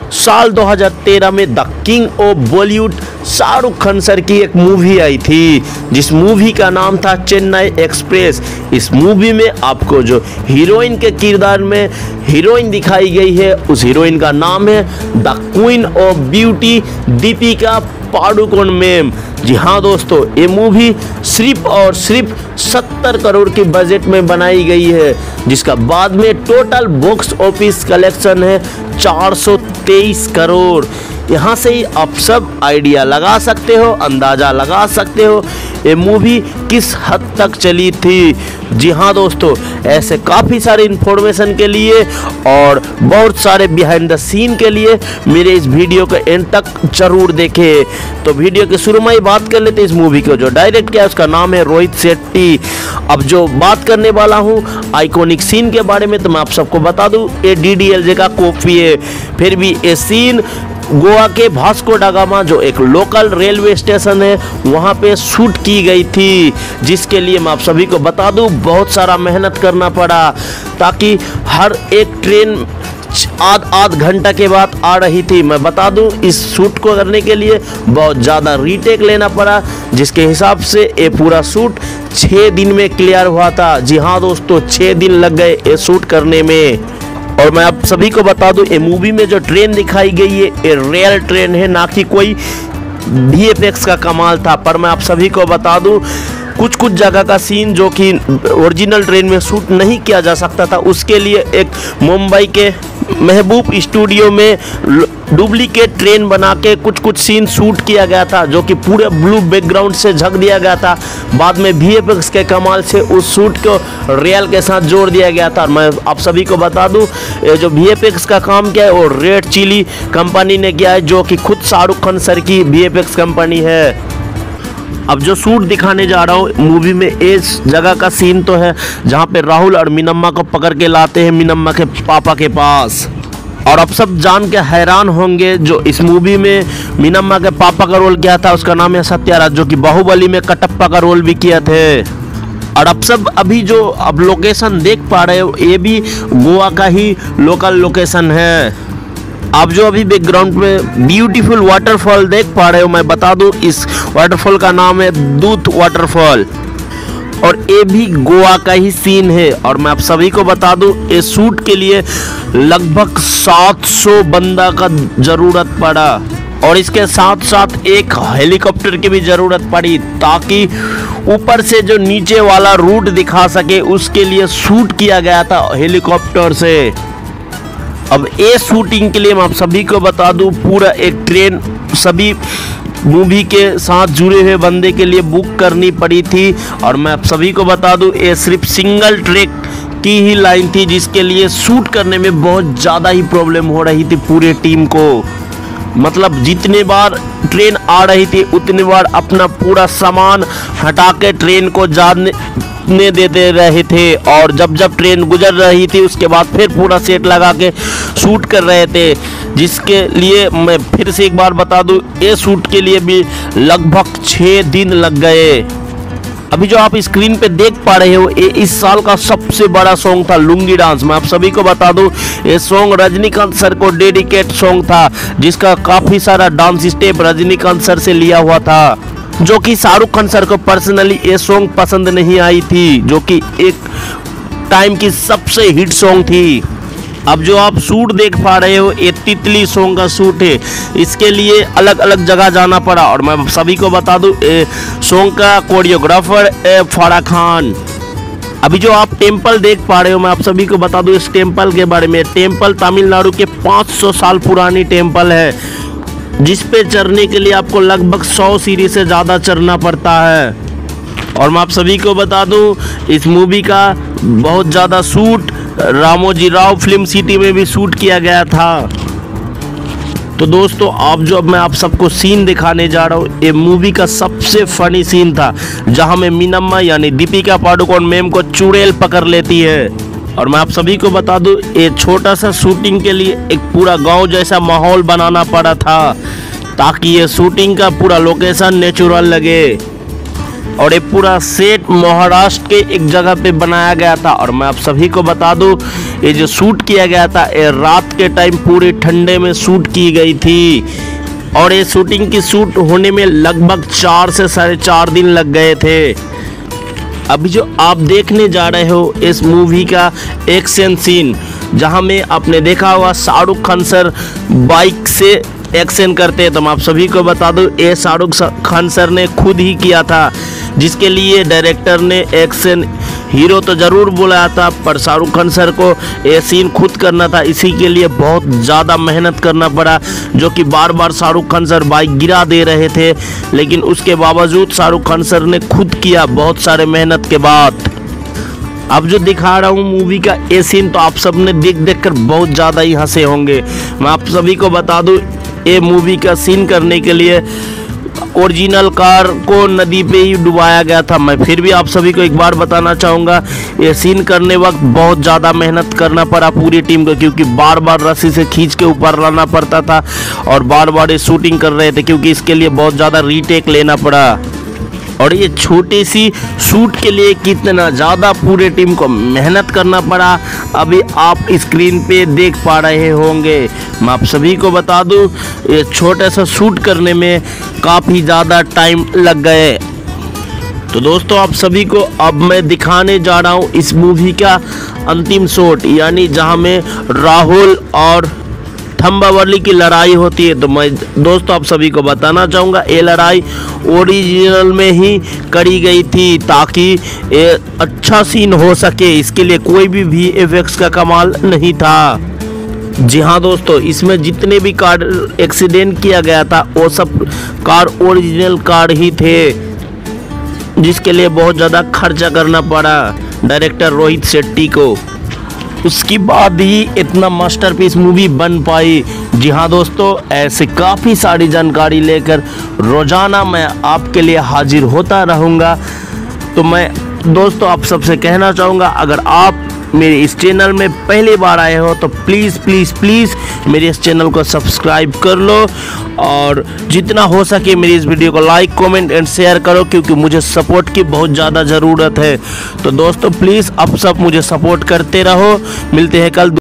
साल 2013 में the king of Bollywood Shahrukh Khan sir की एक मूवी आई थी, जिस मूवी का नाम था चेन्नई एक्सप्रेस। इस मूवी में आपको जो हीरोइन के किरदार में हीरोइन दिखाई गई है, उस हीरोइन का नाम है the queen of beauty Deepika Padukone ma'am. जी हाँ दोस्तों, ये मूवी सिर्फ और सिर्फ 70 करोड़ की बजट में बनाई गई है, जिसका बाद में टोटल बॉक्स ऑफिस कलेक्शन है 423 करोड़। यहाँ से ही आप सब आइडिया लगा सकते हो, अंदाज़ा लगा सकते हो ये मूवी किस हद तक चली थी। जी हाँ दोस्तों, ऐसे काफ़ी सारे इन्फॉर्मेशन के लिए और बहुत सारे बिहाइंड द सीन के लिए मेरे इस वीडियो के एंड तक जरूर देखें। तो वीडियो के शुरू में ही बात कर लेते हैं इस मूवी को जो डायरेक्ट किया है, उसका नाम है रोहित शेट्टी। अब जो बात करने वाला हूँ आइकॉनिक सीन के बारे में, तो मैं आप सबको बता दूँ ये DDLJ का कॉपी है। फिर भी ये सीन गोवा के वास्को दा गामा जो एक लोकल रेलवे स्टेशन है वहाँ पे शूट की गई थी, जिसके लिए मैं आप सभी को बता दूं बहुत सारा मेहनत करना पड़ा, ताकि हर एक ट्रेन आध घंटा के बाद आ रही थी। मैं बता दूं इस शूट को करने के लिए बहुत ज़्यादा रीटेक लेना पड़ा, जिसके हिसाब से ये पूरा शूट 6 दिन में क्लियर हुआ था। जी हाँ दोस्तों, 6 दिन लग गए ये शूट करने में। और मैं आप सभी को बता दूं ये मूवी में जो ट्रेन दिखाई गई है ये रियल ट्रेन है, ना कि कोई VFX का कमाल था। पर मैं आप सभी को बता दूं कुछ जगह का सीन जो कि ओरिजिनल ट्रेन में शूट नहीं किया जा सकता था, उसके लिए एक मुंबई के महबूब स्टूडियो में डुप्लीकेट ट्रेन बना के कुछ सीन शूट किया गया था, जो कि पूरे ब्लू बैकग्राउंड से ढक दिया गया था। बाद में VFX के कमाल से उस शूट को रियल के साथ जोड़ दिया गया था। मैं आप सभी को बता दूं ये जो VFX का काम किया है वो रेड चिली कंपनी ने किया है, जो कि खुद शाहरुख खान सर की VFX कंपनी है। अब जो शूट दिखाने जा रहा हूँ मूवी में इस जगह का सीन तो है जहाँ पे राहुल और मीनम्मा को पकड़ के लाते हैं मीनम्मा के पापा के पास। और अब सब जान के हैरान होंगे जो इस मूवी में मीनम्मा के पापा का रोल किया था, उसका नाम है सत्याराज, जो कि बाहुबली में कटप्पा का रोल भी किया थे। और अब सब अभी जो अब लोकेशन देख पा रहे हो ये भी गोवा का ही लोकल लोकेशन है। आप जो अभी बैकग्राउंड में ब्यूटीफुल वाटरफॉल देख पा रहे हो, मैं बता दूं इस वाटरफॉल का नाम है दूत वाटरफॉल, और ये भी गोवा का ही सीन है। और मैं आप सभी को बता दूं ये शूट के लिए लगभग 700 बंदा का जरूरत पड़ा, और इसके साथ साथ एक हेलीकॉप्टर की भी जरूरत पड़ी, ताकि ऊपर से जो नीचे वाला रूट दिखा सके, उसके लिए शूट किया गया था हेलीकॉप्टर से। अब ये शूटिंग के लिए मैं आप सभी को बता दूं पूरा एक ट्रेन सभी मूवी के साथ जुड़े हुए बंदे के लिए बुक करनी पड़ी थी। और मैं आप सभी को बता दूं ये सिर्फ सिंगल ट्रैक की ही लाइन थी, जिसके लिए शूट करने में बहुत ज़्यादा ही प्रॉब्लम हो रही थी पूरे टीम को। मतलब जितने बार ट्रेन आ रही थी उतने बार अपना पूरा सामान हटा के ट्रेन को जाने देते रहे थे, और जब ट्रेन गुजर रही थी उसके बाद फिर पूरा सेट लगा के शूट कर रहे थे, जिसके लिए मैं फिर से एक बार बता दूं ये शूट के लिए भी लगभग 6 दिन लग गए। अभी जो आप स्क्रीन पे देख पा रहे हो ये इस साल का सबसे बड़ा सॉन्ग था लुंगी डांस। मैं आप सभी को बता दूं ये सॉन्ग रजनीकांत सर को डेडिकेट सॉन्ग था, जिसका काफ़ी सारा डांस स्टेप रजनीकांत सर से लिया हुआ था, जो कि शाहरुख खान सर को पर्सनली ये सॉन्ग पसंद नहीं आई थी, जो कि एक टाइम की सबसे हिट सॉन्ग थी। अब जो आप शूट देख पा रहे हो ये तितली सॉन्ग का शूट है, इसके लिए अलग अलग जगह जाना पड़ा। और मैं सभी को बता दूं सॉन्ग का कोरियोग्राफर फराह खान। अभी जो आप टेम्पल देख पा रहे हो मैं आप सभी को बता दूं इस टेम्पल के बारे में। टेम्पल तमिलनाडु के 500 साल पुरानी टेम्पल है, जिस पे चढ़ने के लिए आपको लगभग 100 सीढ़ी से ज़्यादा चढ़ना पड़ता है। और मैं आप सभी को बता दूं इस मूवी का बहुत ज़्यादा shoot Ramoji Rao film city में भी शूट किया गया था। तो दोस्तों अब जो मैं आप सबको सीन दिखाने जा रहा हूँ ये मूवी का सबसे फनी सीन था, जहाँ में मीनम्मा यानी दीपिका पादुकोण मैम को चुड़ैल पकड़ लेती है। और मैं आप सभी को बता दूं ये छोटा सा शूटिंग के लिए एक पूरा गांव जैसा माहौल बनाना पड़ा था, ताकि ये शूटिंग का पूरा लोकेशन नेचुरल लगे। और ये पूरा सेट महाराष्ट्र के एक जगह पे बनाया गया था। और मैं आप सभी को बता दूं, ये जो शूट किया गया था ये रात के टाइम पूरे ठंडे में शूट की गई थी। और ये शूटिंग की शूट होने में लगभग 4 से 4.5 दिन लग गए थे। अभी जो आप देखने जा रहे हो इस मूवी का एक्शन सीन, जहां में आपने देखा होगा शाहरुख खान सर बाइक से एक्शन करते हैं, तो मैं आप सभी को बता दूं ये शाहरुख खान सर ने खुद ही किया था, जिसके लिए डायरेक्टर ने एक्शन हीरो तो ज़रूर बुलाया था, पर शाहरुख खान सर को ये सीन खुद करना था। इसी के लिए बहुत ज़्यादा मेहनत करना पड़ा, जो कि बार बार शाहरुख खान सर बाइक गिरा दे रहे थे, लेकिन उसके बावजूद शाहरुख खान सर ने खुद किया बहुत सारे मेहनत के बाद। अब जो दिखा रहा हूँ मूवी का ये सीन, तो आप सब ने देख कर बहुत ज़्यादा ही हंसे होंगे। मैं आप सभी को बता दूँ ये मूवी का सीन करने के लिए ओरिजिनल कार को नदी पे ही डुबाया गया था। मैं फिर भी आप सभी को एक बार बताना चाहूँगा, ये सीन करने वक्त बहुत ज़्यादा मेहनत करना पड़ा पूरी टीम को, क्योंकि बार बार रस्सी से खींच के ऊपर लाना पड़ता था और बार बार ये शूटिंग कर रहे थे, क्योंकि इसके लिए बहुत ज़्यादा रीटेक लेना पड़ा। और ये छोटी सी शूट के लिए कितना ज़्यादा पूरे टीम को मेहनत करना पड़ा, अभी आप स्क्रीन पे देख पा रहे होंगे। मैं आप सभी को बता दूं ये छोटा सा शूट करने में काफ़ी ज़्यादा टाइम लग गए। तो दोस्तों आप सभी को अब मैं दिखाने जा रहा हूँ इस मूवी का अंतिम शॉट, यानी जहाँ में राहुल और थम्बावर्ली की लड़ाई होती है। तो मैं दोस्तों आप सभी को बताना चाहूँगा ये लड़ाई ओरिजिनल में ही करी गई थी, ताकि ये अच्छा सीन हो सके। इसके लिए कोई भी VFX का कमाल नहीं था। जी हाँ दोस्तों, इसमें जितने भी कार एक्सीडेंट किया गया था वो सब कार ओरिजिनल कार ही थे, जिसके लिए बहुत ज़्यादा खर्चा करना पड़ा डायरेक्टर रोहित शेट्टी को। उसके बाद ही इतना मास्टरपीस मूवी बन पाई। जी हाँ दोस्तों, ऐसे काफ़ी सारी जानकारी लेकर रोज़ाना मैं आपके लिए हाजिर होता रहूँगा। तो मैं दोस्तों आप सबसे कहना चाहूँगा, अगर आप मेरे इस चैनल में पहली बार आए हो तो प्लीज़ प्लीज़ प्लीज़ मेरे इस चैनल को सब्सक्राइब कर लो, और जितना हो सके मेरी इस वीडियो को लाइक कमेंट एंड शेयर करो, क्योंकि मुझे सपोर्ट की बहुत ज़्यादा ज़रूरत है। तो दोस्तों प्लीज़ आप सब मुझे सपोर्ट करते रहो। मिलते हैं कल।